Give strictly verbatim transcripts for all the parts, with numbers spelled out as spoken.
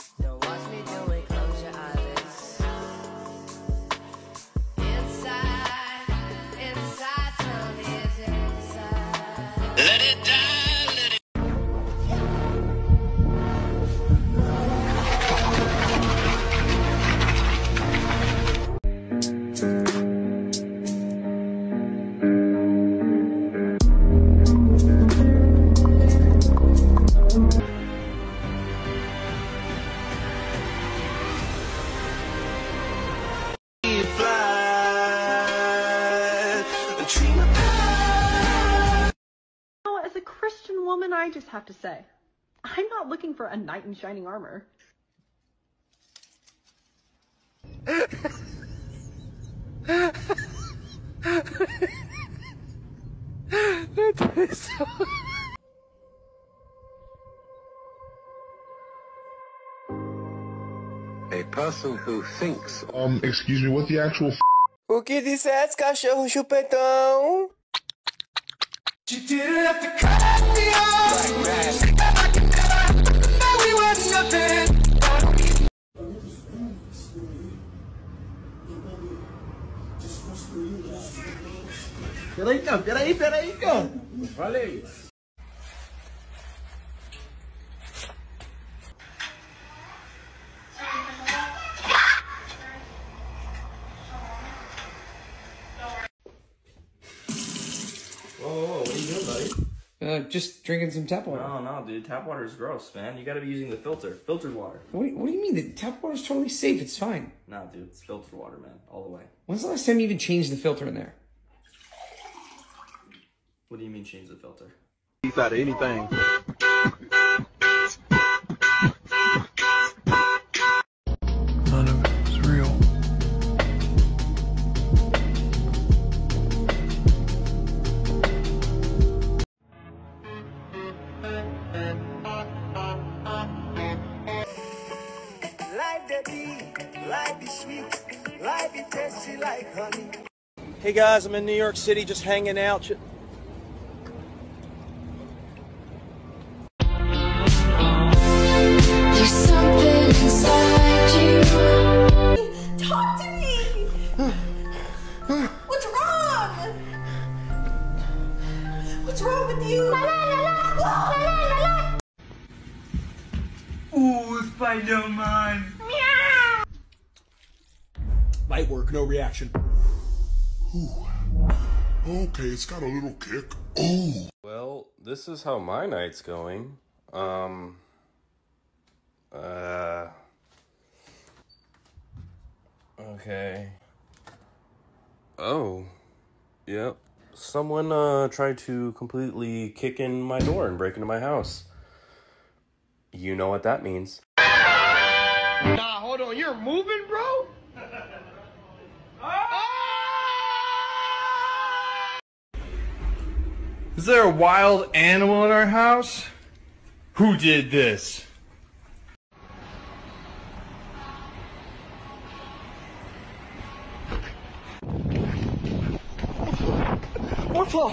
Don't watch me do it, close your eyelids. Inside, inside, tell me is it inside. Let it die, let it. As a Christian woman, I just have to say, I'm not looking for a knight in shining armor. A person who thinks. Um, excuse me, what the actual f O que disseste, cachorro chupetão? You didn't have to cut me off. I can never know we were nothing. Peraí, cara, peraí, peraí, cara. Falei. Whoa, what are you doing, buddy? Uh, just drinking some tap water. No, no, dude. Tap water is gross, man. You gotta be using the filter. Filtered water. What do, you, what do you mean? The tap water is totally safe. It's fine. Nah, dude. It's filtered water, man. All the way. When's the last time you even changed the filter in there? What do you mean change the filter? He's out of anything. None of it was real. Life that be, life be sweet, life be tasty like honey. Hey guys, I'm in New York City just hanging out. There's something inside you. Talk to me! What's wrong? What's wrong with you? La, la, la, la. La, la, la, la. Ooh, Spider-Man. Meow. Light work, no reaction. Ooh. Okay, it's got a little kick. Oh. Well, this is how my night's going. Um. Uh. Okay. Oh. Yep. Someone, uh, tried to completely kick in my door and break into my house. You know what that means. Nah, hold on. You're moving, bro? Is there a wild animal in our house? Who did this? Fourth floor.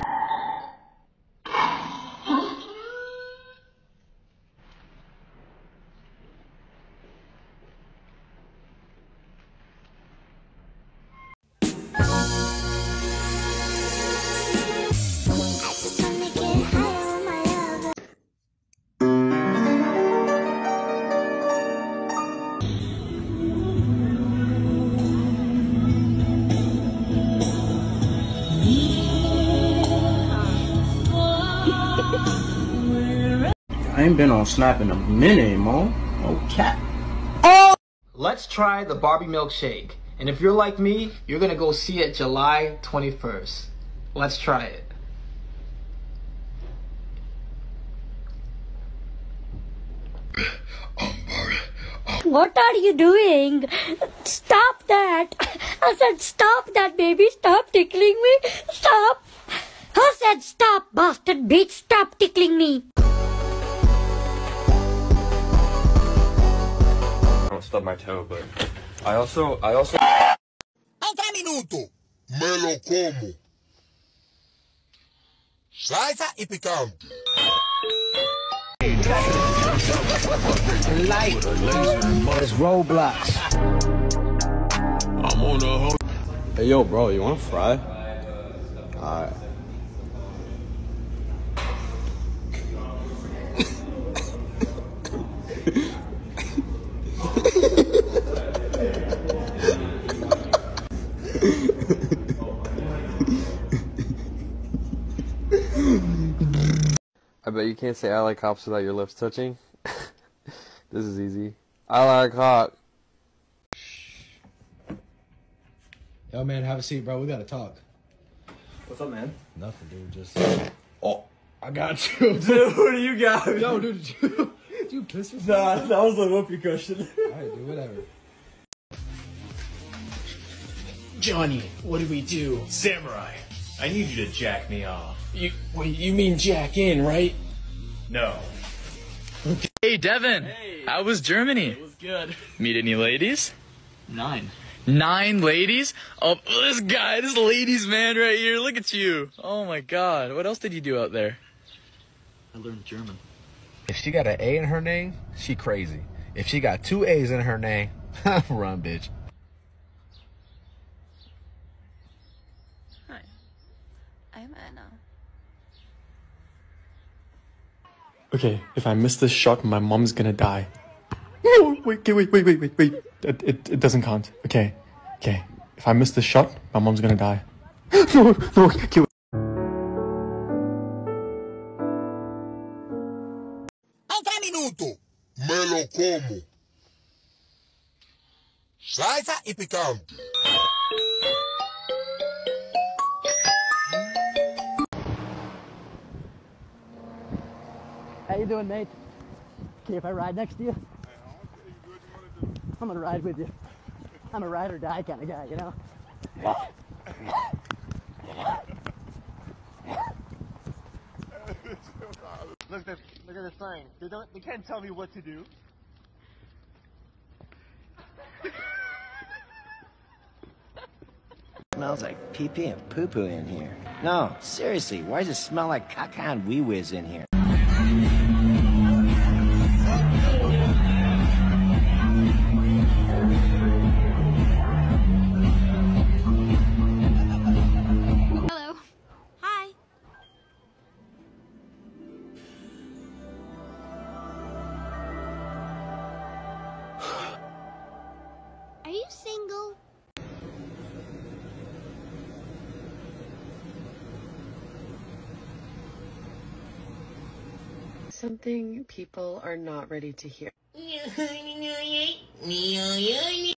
I ain't been on Snap in a minute, Mo. No cap. Oh! Let's try the Barbie milkshake. And if you're like me, you're gonna go see it July twenty-first. Let's try it. What are you doing? Stop that! I said stop that, baby. Stop tickling me. Stop. I said stop, bastard bitch. Stop tickling me. I don't stub my toe, but I also, I also... Até minuto. Me lo como. Salsa y picante. Light is Roblox. I'm on a hoe. Hey, yo, bro, you want to fry? Alright. I bet you can't say I like hops without your lips touching. This is easy. I like hot. Yo, man, have a seat, bro. We gotta talk. What's up, man? Nothing, dude. Just. Oh, I got you. Dude, what do you got? Yo, dude, did you, did you piss yourself? Nah, that was a whoopee cushion. Alright, dude, whatever. Johnny, what do we do? Samurai, I need you to jack me off. You, wait, you mean jack in, right? No. Okay. Hey, Devin. Hey. How was Germany? It was good. Meet any ladies? Nine. Nine ladies? Oh, this guy, this ladies man right here. Look at you. Oh my God. What else did you do out there? I learned German. If she got an A in her name, she crazy. If she got two A's in her name, run, bitch. Hi, I'm Anna. Okay, if I miss this shot, my mom's gonna die. No, wait, wait, wait, wait, wait, wait. It, it, it doesn't count. Okay, okay. If I miss this shot, my mom's gonna die. No, no, okay, wait. Até minuto. Me lo como. Salsa y picante. How you doing, mate? Okay, if I ride next to you? I'm gonna ride with you. I'm a ride or die kind of guy, you know? Look, this, look at this sign. They don't. They can't tell me what to do. Smells like pee pee and poo poo in here. No, seriously, why does it smell like caca and wee whiz in here? Hello. Hi. Are you single? Something people are not ready to hear.